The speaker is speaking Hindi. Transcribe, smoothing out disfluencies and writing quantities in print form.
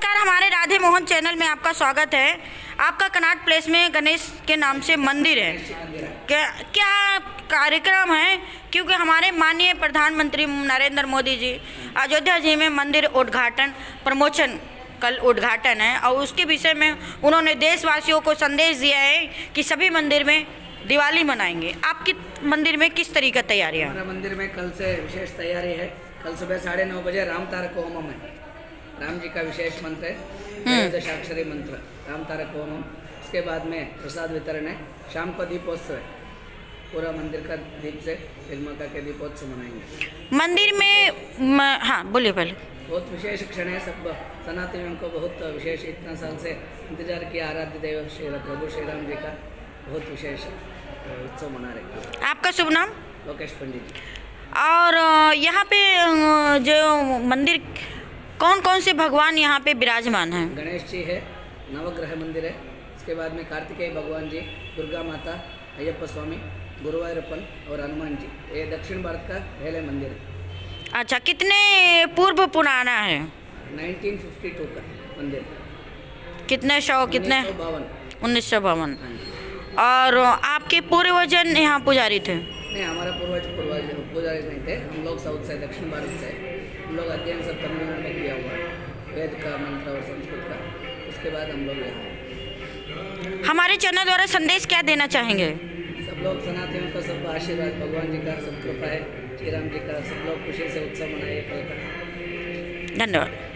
नमस्कार, हमारे राधे मोहन चैनल में आपका स्वागत है। आपका कनॉट प्लेस में गणेश के नाम से मंदिर है, क्या कार्यक्रम है? क्योंकि हमारे माननीय प्रधानमंत्री नरेंद्र मोदी जी अयोध्या जी में मंदिर उद्घाटन प्रमोशन कल उद्घाटन है और उसके विषय में उन्होंने देशवासियों को संदेश दिया है कि सभी मंदिर में दिवाली मनाएंगे। आपकी मंदिर में किस तरीके तैयारियाँ? हमारा मंदिर में कल से विशेष तैयारी है। कल सुबह 9:30 बजे राम तारक होमम है। राम जी का विशेष मंत्र है, दशाक्षरी मंत्र राम तारक होमम। उसके बाद में प्रसाद वितरण है। शाम को दीपोत्सव है, पूरा मंदिर का दीप से फिल्मका के दीपोत्सव मनाएंगे। मंदिर में हाँ बोलिए पहले। बहुत विशेष क्षण है, सब सनातनियों को बहुत विशेष, इतना साल से इंतजार किया आराध्य देव श्री प्रभु श्री राम जी का बहुत विशेष उत्सव मना रहे। आपका शुभ नाम? लोकेश पंडित जी। और यहाँ पे जो मंदिर कौन कौन से भगवान यहाँ पे विराजमान हैं? गणेश जी है, नवग्रह मंदिर है। उसके बाद में कार्तिकेय भगवान जी, दुर्गा माता, अय्यप्पा स्वामी, गुरुवायूरप्पन और हनुमान जी। ये दक्षिण भारत का पहले मंदिर है। अच्छा, कितने पूर्व पुराना है? 1952 का मंदिर। कितने 1952। और आपके पूर्वजन यहाँ पुजारी थे? नहीं, हमारा पूर्वज पुजारी नहीं थे। हम लोग साउथ से, दक्षिण भारत से। हम लोग अध्ययन सब तमिलनाडु में किया हुआ है, वेद का, मंत्र और संस्कृत का। उसके बाद हम लोग यहाँ। हमारे चैनल द्वारा संदेश क्या देना चाहेंगे? सब लोग सनातनियों का सब आशीर्वाद, भगवान जी का सब कृपा है, श्री राम जी का। सब लोग खुशी से उत्सव मनाइए कल का। धन्यवाद।